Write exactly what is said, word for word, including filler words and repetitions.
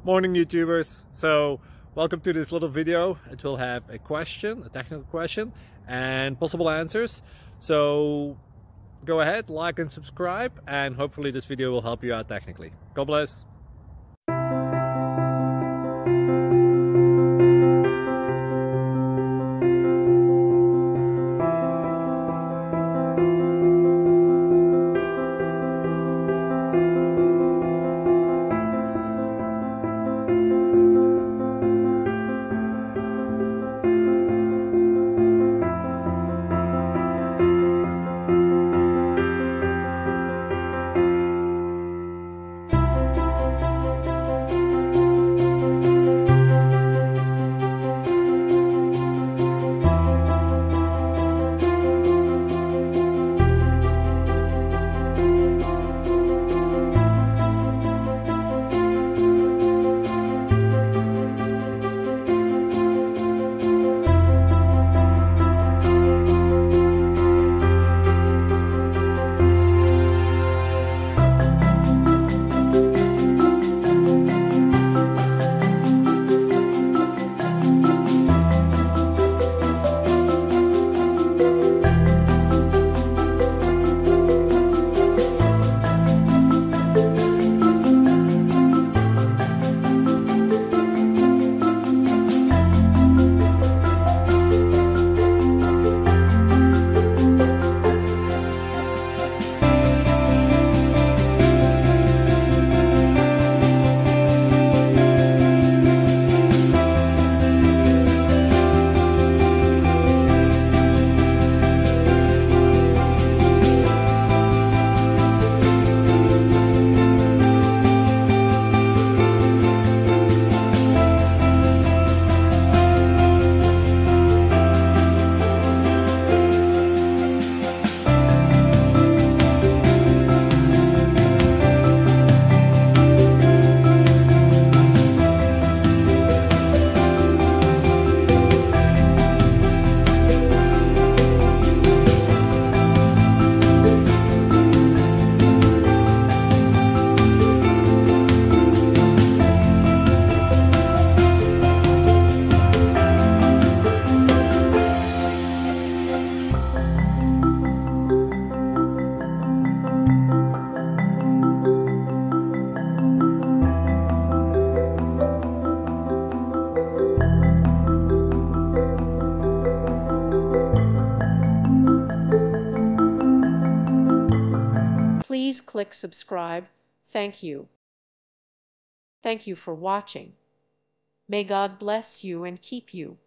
Morning YouTubers. So welcome to this little video. It will have a question, a technical question, and possible answers. So go ahead, like and subscribe, and hopefully this video will help you out technically. God bless. Please click subscribe. Thank you. Thank you for watching. May God bless you and keep you.